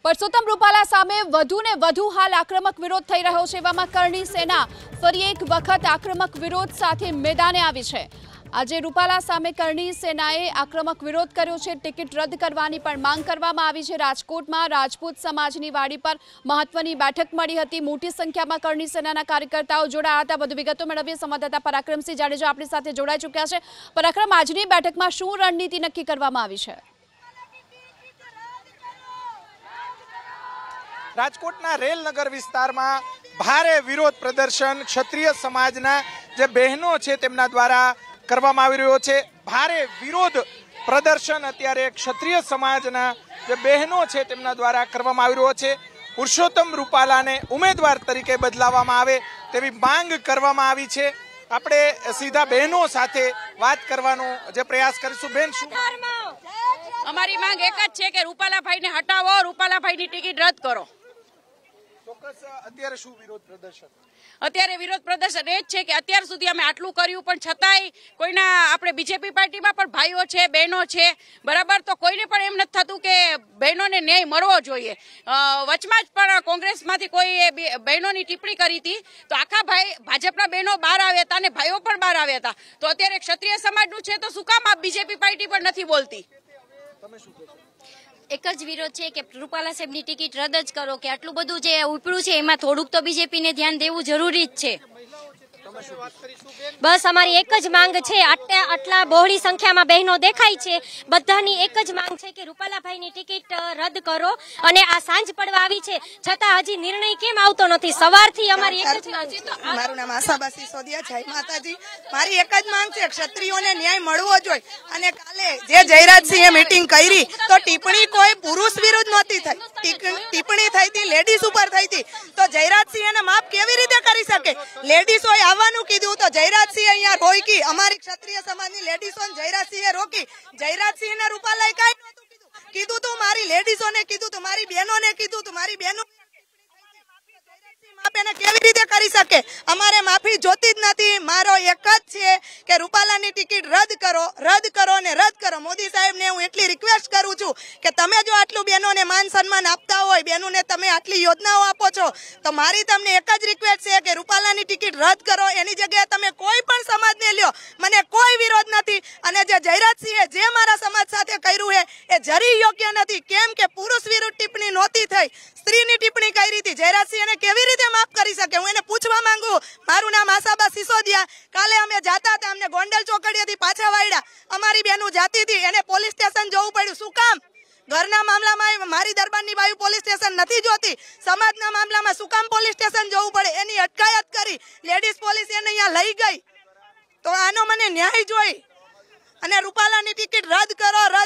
પરસોત્તમ રૂપાલા સામે વધુ ને વધુ હાલ આક્રમક વિરોધ થઈ રહ્યો છે। એવામાં કરણી સેના ફરી એક વખત આક્રમક વિરોધ સાથે મેદાને આવી છે। આજે રૂપાલા સામે કરણી સેનાએ આક્રમક વિરોધ કર્યો છે। ટિકિટ રદ કરવાની પણ માંગ કરવામાં આવી છે। રાજકોટમાં રાજપૂત સમાજની વાડી પર મહત્વની બેઠક મળી હતી। મોટી સંખ્યામાં કરણી સેનાના કાર્યકર્તાઓ જોડાયા હતા। વધુ વિગતો મેળવીએ સંવાદદાતા પરાક્રમસિંહ જાડેજા આપણી સાથે જોડાઈ ચૂક્યા છે। પરાક્રમ, આજની બેઠકમાં શું રણનીતિ નક્કી કરવામાં આવી છે? રાજકોટના રેલનગર વિસ્તારમાં ભારે વિરોધ પ્રદર્શન ક્ષત્રિય સમાજના જે બહેનો છે તેમના દ્વારા કરવામાં આવી રહ્યો છે। ભારે વિરોધ પ્રદર્શન અત્યારે ક્ષત્રિય સમાજના જે બહેનો છે તેમના દ્વારા કરવામાં આવી રહ્યો છે। પુરુષોત્તમ રૂપાલાને ઉમેદવાર તરીકે બદલાવવામાં આવે તેવી માંગ કરવામાં આવી છે। આપણે સીધા બહેનો સાથે વાત કરવાનો જે પ્રયાસ કરીશું। બેન, શું અમારી માંગ એક જ છે કે રૂપાલાભાઈને હટાવો, રૂપાલાભાઈની ટિકિટ રદ કરો। ચોક્કસ અત્યારે શું વિરોધ પ્રદર્શન? અત્યારે વિરોધ પ્રદર્શન એ જ છે કે અત્યાર સુધી અમે આટલું કર્યું પણ છતાંય કોઈના આપણે બીજેપી પાર્ટીમાં પણ ભાઈઓ છે, બહેનો છે, બરાબર, તો કોઈને પણ એમ નથી થતું કે બહેનોને ન્યાય મળવો જોઈએ। વચમાં જ પણ કોંગ્રેસમાંથી કોઈ બહેનોની ટિપ્પણી કરી હતી તો આખા ભાજપના બહેનો બહાર આવ્યા હતા અને ભાઈઓ પણ બહાર આવ્યા હતા। તો અત્યારે ક્ષત્રિય સમાજનું છે તો શું કામ આ બીજેપી પાર્ટી પણ નથી બોલતી? તમે શું કહેશો? એક જ વિરોધ છે કે રૂપાલા સાહેબની ટિકિટ રદ જ કરો, કે આટલું બધું જે ઉપડ્યું છે એમાં થોડુંક તો બીજેપીને ધ્યાન દેવું જરૂરી જ છે। બસ અમારી એક જ માંગ છે, આટલા બહોળી સંખ્યામાં બહેનો દેખાય છે, બધાની એક જ માંગ છે કે રૂપાલાભાઈની ટિકિટ રદ કરો। અને આ સાંજ પડવા આવી છે છતાં હજી નિર્ણય કેમ આવતો નથી? સવારથી અમારી એક જ માંગ છે। મારું નામ આશાબા સિસોદિયા, જય માતાજી। મારી એક જ માંગ છે, ક્ષત્રિયોને ન્યાય મળવો જોઈએ। અને કાલે જે જયરાજસિંહે મીટિંગ કરી તો ટિપ્પણી કોઈ પુરુષ વિરુદ્ધ નહોતી થઈ, ટિપ્પણી થઈ હતી લેડીઝ ઉપર થઈ હતી। તો જયરાજસિંહ એને માફ કેવી રીતે કરી શકે? લેડીઝોએ આવવાનું કીધું તો જયરાજસિંહ અહીંયા રોકી, અમારી ક્ષત્રિય સમાજની લેડીઝોને જયરાજસિંહે રોકી। જયરાજસિંહને રૂપાલાએ કાંઈ નહોતું કીધું, કીધું તું મારી લેડીઝોને કીધું તું, મારી બહેનોને કીધું તું, મારી બહેનો એને કેવી રીતે કરી શકે? અમારે માફી જોતી જ નથી। મારો એક જ છે કે રૂપાલાની ટિકિટ રદ કરો, રદ કરો ને રદ કરો। મોદી સાહેબને હું એટલી રિક્વેસ્ટ કરું છું કે તમે જો આટલું બહેનોને માન સન્માન આપતા હોય, બહેનોને તમે આટલી યોજનાઓ આપો છો, તો મારી તમને એક જ રિક્વેસ્ટ છે કે રૂપાલાની ટિકિટ રદ કરો। એની જગ્યાએ તમે કોઈ પણ સમાજને લ્યો, મને કોઈ વિરોધ નથી। અને જે જયરાજસિંહે જે મારા સમાજ સાથે કર્યું છે એ જરી યોગ્ય નથી। કેમ કે પુરુષ વિરુદ્ધ ટિપ્પણી નહોતી થઈ, સ્ત્રીની ટિપ્પણી કરી હતી। જયરાજસિંહને કેવી રીતે માફ કરી શકે? હું એને પૂછવા માંગુ। મારું નામ આશાબા સિસોદિયા। કાલે અમે જાતા હતા, અમને ગોંડલ ચોકડીએથી પાછા વાળ્યા। અમારી બેનું જાતી હતી, એને પોલીસ સ્ટેશન જવું પડ્યું। શું કામ? ઘરના મામલામાં મારી દરબારની બાયુ પોલીસ સ્ટેશન નથી જોતી, સમાજના મામલામાં શું કામ પોલીસ સ્ટેશન જવું પડે? એની અટકાયત કરી, લેડીઝ પોલીસ એને અહીંયા લઈ ગઈ। તો આનો મને ન્યાય જોઈ અને રૂપાલાની ટિકિટ રદ કરો, રદ